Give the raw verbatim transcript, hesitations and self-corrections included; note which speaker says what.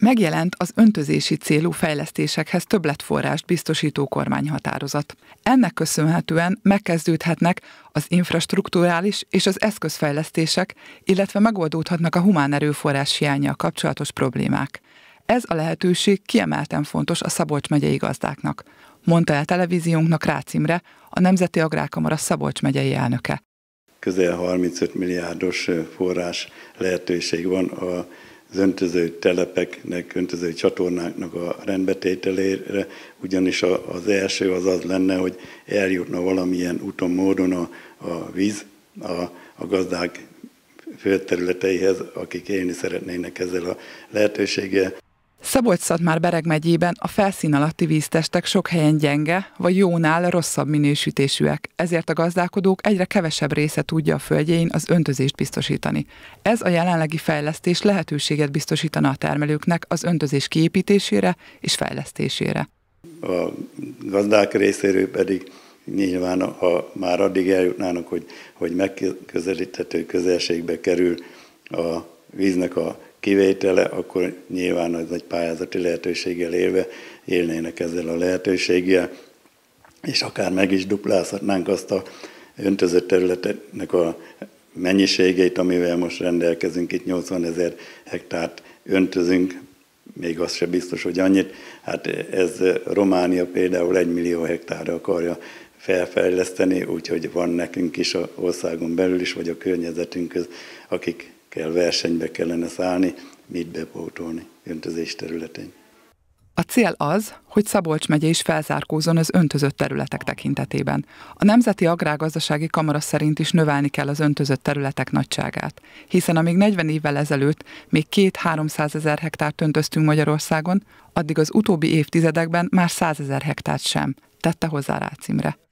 Speaker 1: Megjelent az öntözési célú fejlesztésekhez többletforrást biztosító kormányhatározat. Ennek köszönhetően megkezdődhetnek az infrastrukturális és az eszközfejlesztések, illetve megoldódhatnak a humán erőforrás hiánnyal kapcsolatos problémák. Ez a lehetőség kiemelten fontos a Szabolcs megyei gazdáknak, mondta el televíziónknak Rácz Imre, a Nemzeti Agrárkamara Szabolcs megyei elnöke.
Speaker 2: Közel harmincöt milliárdos forrás lehetőség van az öntöző telepeknek, öntöző csatornáknak a rendbetételére, ugyanis az első az az lenne, hogy eljutna valamilyen úton, módon a, a víz a, a gazdák földterületeihez, akik élni szeretnének ezzel a lehetőséggel.
Speaker 1: Szabolcs-Szatmár-Bereg megyében a felszín alatti víztestek sok helyen gyenge vagy jónál rosszabb minősítésűek, ezért a gazdálkodók egyre kevesebb része tudja a földjein az öntözést biztosítani. Ez a jelenlegi fejlesztés lehetőséget biztosítana a termelőknek az öntözés kiépítésére és fejlesztésére.
Speaker 2: A gazdák részéről pedig nyilván, ha már addig eljutnának, hogy, hogy megközelíthető közelségbe kerül a víznek a kivétele, akkor nyilván az egy pályázati lehetőséggel élve élnének ezzel a lehetőséggel, és akár meg is duplázhatnánk azt a öntözött területnek a mennyiségeit, amivel most rendelkezünk, itt nyolcvanezer hektárt öntözünk, még az sem biztos, hogy annyit. Hát ez Románia például egy millió hektárra akarja felfejleszteni, úgyhogy van nekünk is az országon belül is, vagy a környezetünk köz, akik kell versenybe kellene szállni, mit bepótolni öntözés területén.
Speaker 1: A cél az, hogy Szabolcs megye is felzárkózzon az öntözött területek tekintetében. A Nemzeti Agrárgazdasági Kamara szerint is növelni kell az öntözött területek nagyságát, hiszen amíg negyven évvel ezelőtt még két-háromszázezer hektárt öntöztünk Magyarországon, addig az utóbbi évtizedekben már százezer hektárt sem, tette hozzá Rácz Imre.